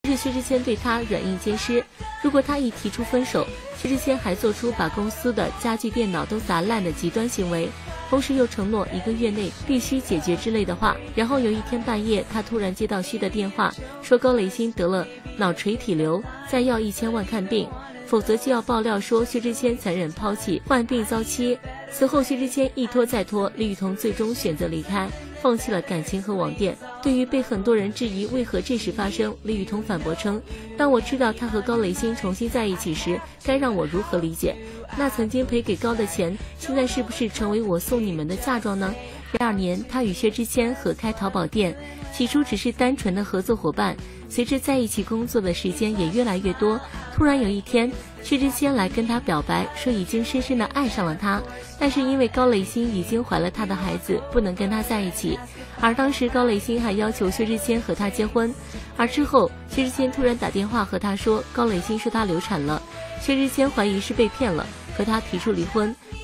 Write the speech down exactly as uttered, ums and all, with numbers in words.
是薛之谦对他软硬兼施。如果他一提出分手，薛之谦还做出把公司的家具电脑都砸烂的极端行为，同时又承诺一个月内必须解决之类的话。然后有一天半夜，他突然接到薛的电话，说高磊鑫得了脑垂体瘤，再要一千万看病，否则就要爆料说薛之谦残忍抛弃，患病遭妻。此后薛之谦一拖再拖，李雨桐最终选择离开，放弃了感情和网店。对于被很多人质疑为何这时发生，李雨桐反驳称，当我知道他和高磊鑫重新在一起时，该让我如何理解？那曾经赔给高的钱，现在是不是成为我送你们的嫁妆呢？第二年，他与薛之谦合开淘宝店，起初只是单纯的合作伙伴，随着在一起工作的时间也越来越多。突然有一天，薛之谦来跟他表白，说已经深深的爱上了他，但是因为高磊鑫已经怀了他的孩子，不能跟他在一起。而当时高磊鑫还要求薛之谦和他结婚，而之后薛之谦突然打电话和他说高磊鑫说他流产了，薛之谦怀疑是被骗了，和他提出离婚。